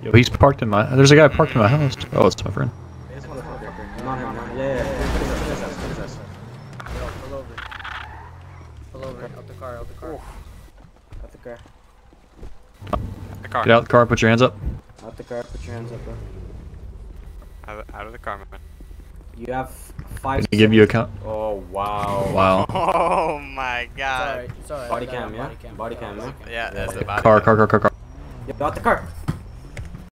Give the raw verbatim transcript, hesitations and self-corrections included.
Yo, he's parked in my. There's a guy parked in my house. Oh, it's my friend. Not him, not him. Yeah, yeah, yeah. Pull over. Pull over. Out the car, out the car. Out the car. The car. Get out the car. Put your hands up. Out the car. Put your hands up, bro. Out of, out of the car, man. You have five. Can he give you a count? Oh wow. Wow. Oh my god. It's alright, it's alright. Body cam, yeah. Body cam, yeah. Yeah, that's the body. Car, cam. car, car, car, car. Yo, out the car.